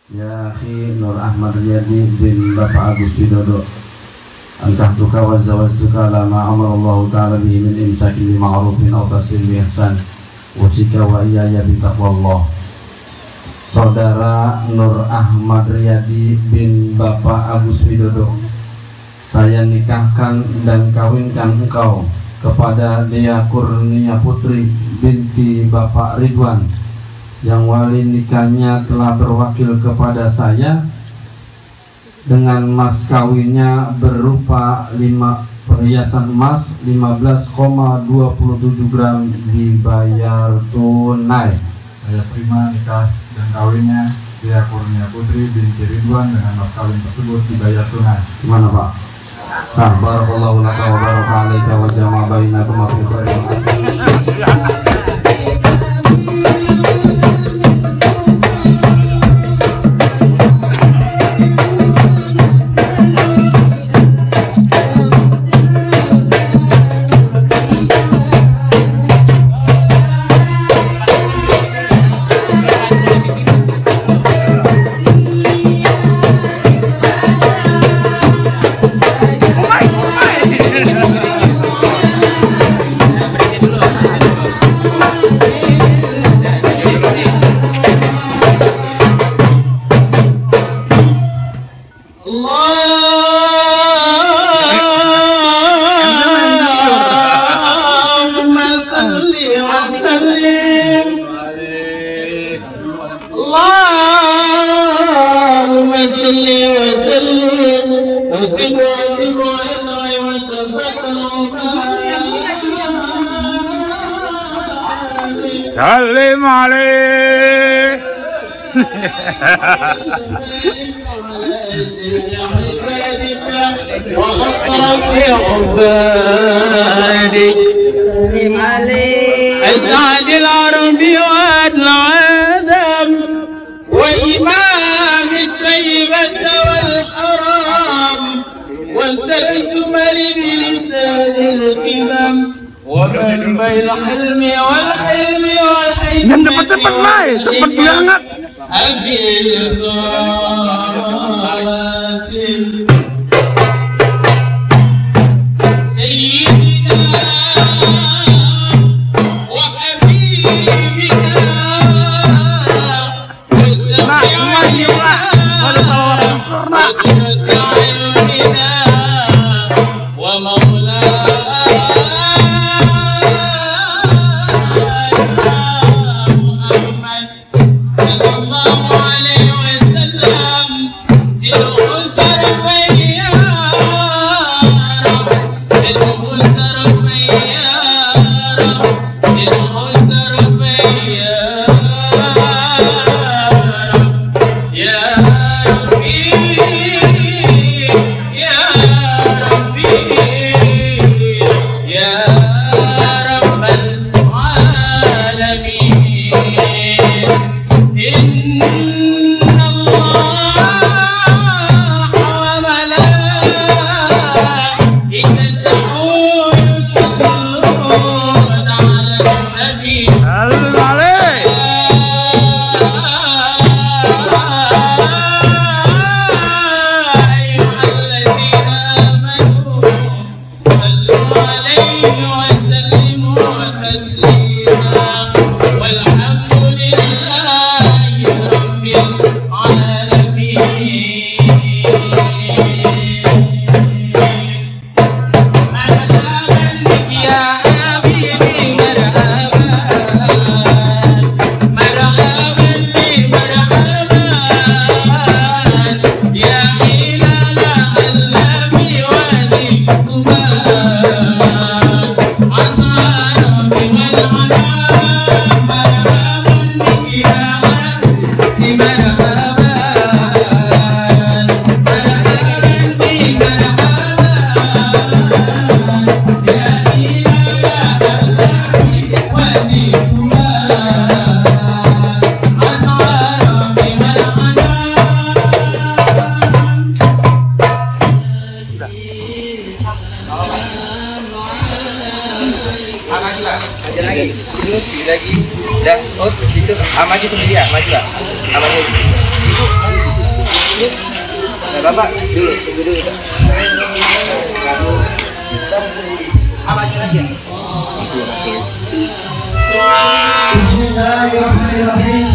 Ya akhi Nur Ahmad Riyadi bin Bapak Agus Widodo, ankahtuka wa zawwajtuka ala ma amarallahu ta'ala bihi min imsakin bi ma'rufin aw taslim bi ihsan wa sika wa iyaya bi taqwallah. Saudara Nur Ahmad Riyadi bin Bapak Agus Widodo, saya nikahkan dan kawinkan engkau kepada Dea Kurnia Putri binti Bapak Ridwan, yang wali nikahnya telah berwakil kepada saya dengan mas kawinnya berupa 5 perhiasan emas 15,27 gram dibayar tunai. Saya terima nikah dan kawinnya Dea Kurnia Putri binti Ridwan dengan mas kawin tersebut dibayar tunai. Gimana Pak? Nah, barakallahu laka wa baraka alaika wa jama'a bainakum fi khairin. Salim alaih. سلم عليه أسعد العرب والعدم وإمام الطيبة والحرام وترجمل بلسان القدم ومن بين الحلم والحلم والحلم Jangan cepet-cepet lah, cepet banget. أبي القاسم سيدنا وحبيبنا lagi. Dah, oh itu maju sendiri ya, maju lah. Maju. Bapak dulu, tunggu dulu. Apa aja lagi ya? Bismillahirrahmanirrahim.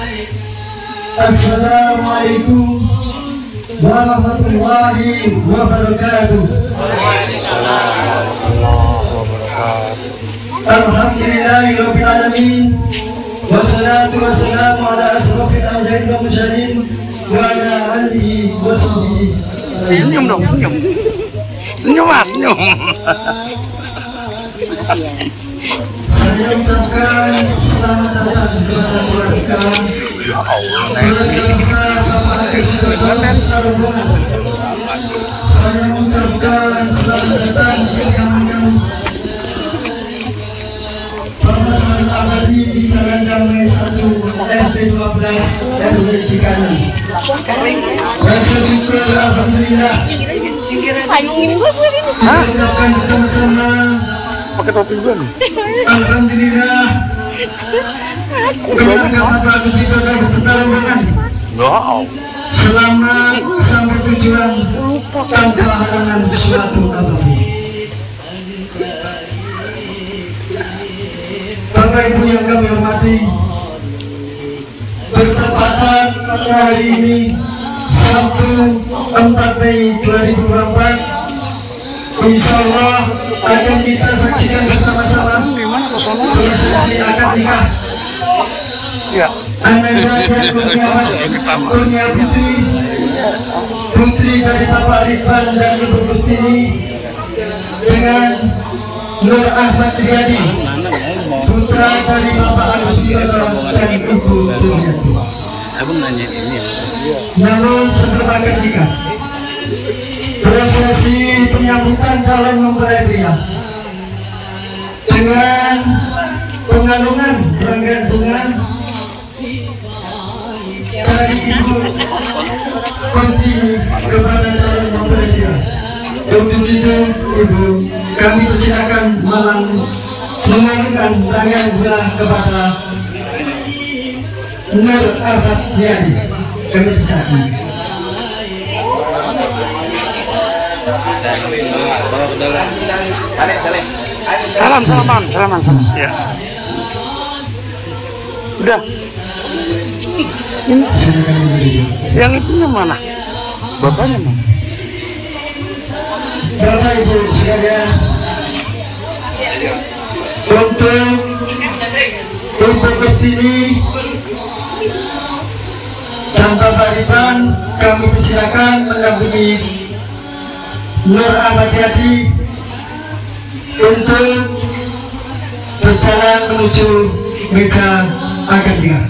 Assalamualaikum warahmatullahi wabarakatuh. Alhamdulillahirabbil alamin. Wassalatu wassalamu ala asrofil anbiya'i wal mursalin wa ala alihi washabihi. Senyum dong, senyum. Senyum Mas, senyum. Saya ucapkan selamat datang kepada keluarga besar Bapak Kedua Rombongan. Saya mengucapkan selamat datang yang permasalahan abadi di Jalan Damai 1 RT 12 RW 36. Rasa syukur alhamdulillah. Kita ucapkan bersama-sama. Pakai topi gue nih. Alhamdulillah. Keluarga Bapak Kedua beserta rombongan. Wow. Selamat sampai tujuan tanpa halangan suatu apapun. Bapak Ibu yang kami hormati, bertepatan pada hari ini Sabtu 4 Mei 2024, insya Allah akan kita saksikan bersama-sama prosesi akad nikah Ananda Kurnia Putri dari Bapak Ridwan dan Ibu Putri dengan Nur Ahmad Riyadi, putra dari Bapak Agus Widodo dan Ibu Putri. Namun sebelum akad nikah, prosesi penyambutan calon mempelai pria dengan pengalungan bergantungan dari Ibu Kunti kepada calon mempelai pria. Untuk itu Ibu, kami persilakan mengalungkan tangan belah kepada Nur Ahmad Riyadi. Kami persilakan. Salaman. Ya. Udah. Ini. Yang itunya mana? Bapaknya mana? Bapak Ibu sekalian, untuk Pestini dan Bapak Ridwan, kami persilakan mendampingi Nur Ahmad Riyadi untuk berjalan menuju meja akad nikah.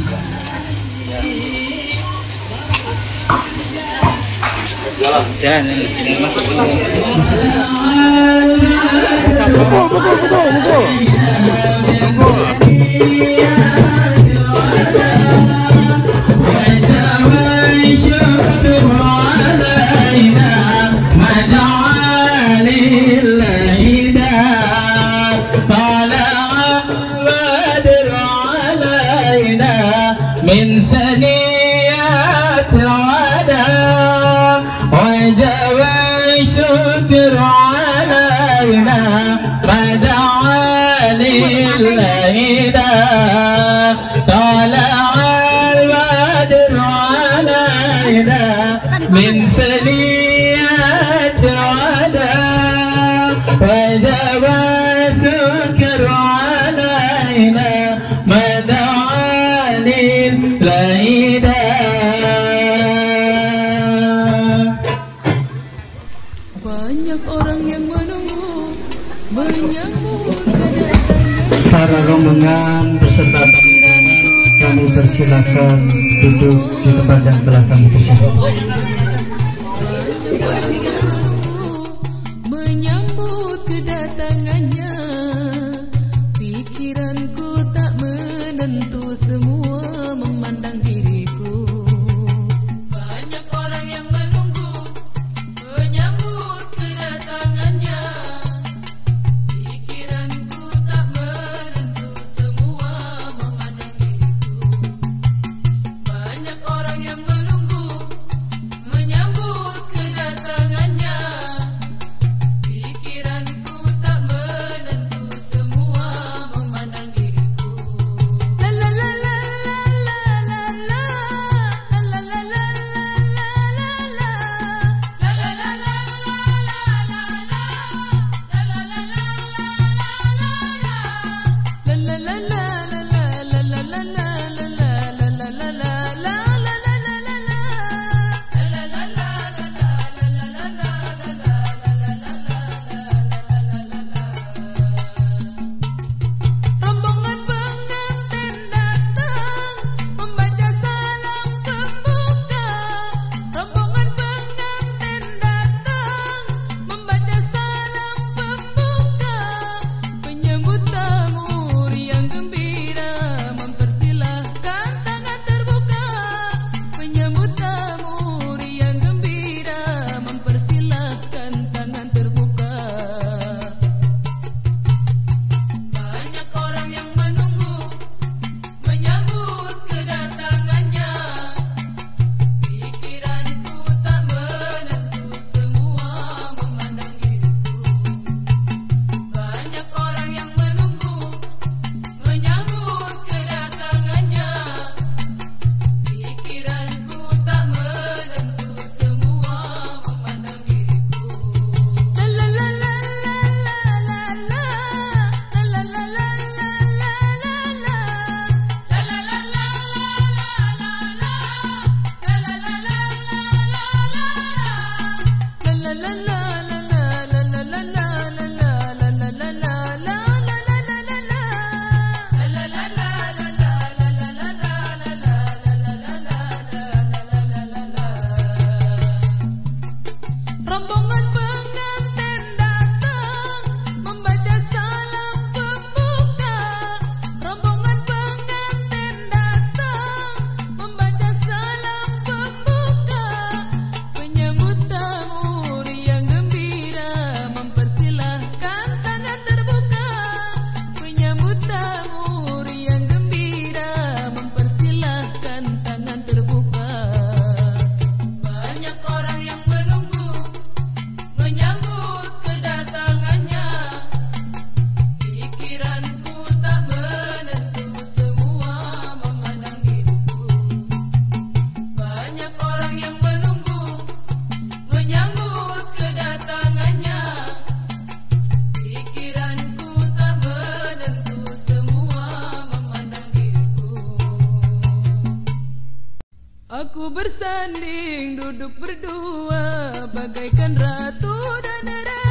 من سنيات العدا وجب الشكر علينا ما دعا للعيدا طلع البدر علينا من سنيات العدا وجب الشكر علينا ما دعا للعيدا. Banyak orang yang menunggu menyambut kedatangan Para rombongan beserta kami persilakan duduk di tempat yang telah kami persiapkan. menyambut kedatangannya. Pikiranku tak menentu, semua memandang diriku. Banyak orang yang menunggu menyambut kedatangannya. Pikiranku tak menentu, semua memandang diriku. Banyak orang yang menunggu Aku bersanding duduk berdua bagaikan ratu dan raja.